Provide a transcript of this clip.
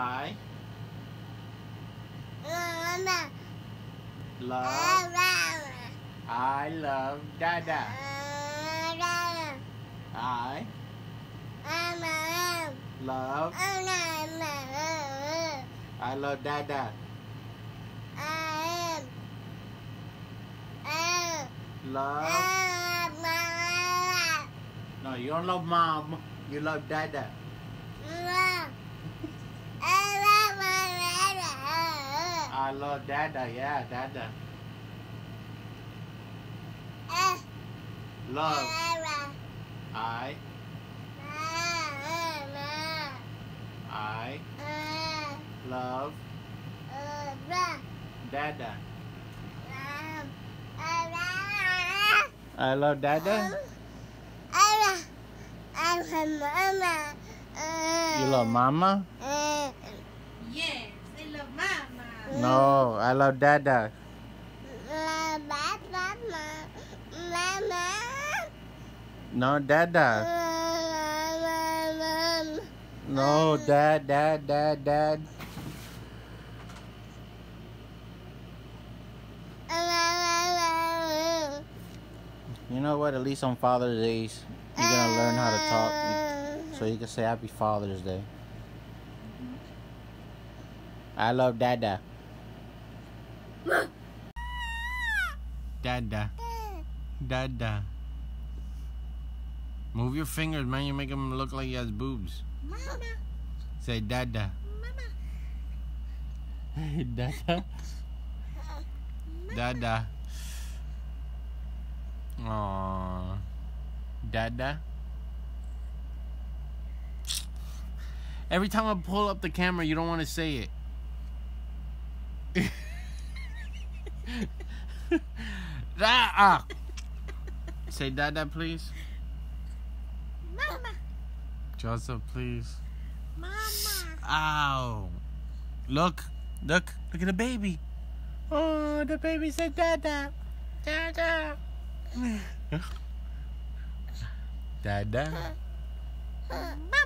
I Mama. love. I love Dada. I love. I love Dada. Love. No, you don't love mom. You love Dada. I love Dada. Yeah, Dada. Love. I love Dada. I love Dada. You love Mama? Yes, I love Mama. No, I love Dada. No, Dada. No, Dad. You know what? At least on Father's Days, you're gonna learn how to talk, so you can say Happy Father's Day. I love Dada. Dada. Move your fingers, man. You make him look like he has boobs. Mama. Say Dada. Mama. Dada. Aww. Dada. Every time I pull up the camera, you don't want to say it. Say Dada, please. Mama. Joseph, please. Mama. Ow. Look at the baby. Oh, the baby said Dada. Dada. Dada. Mama.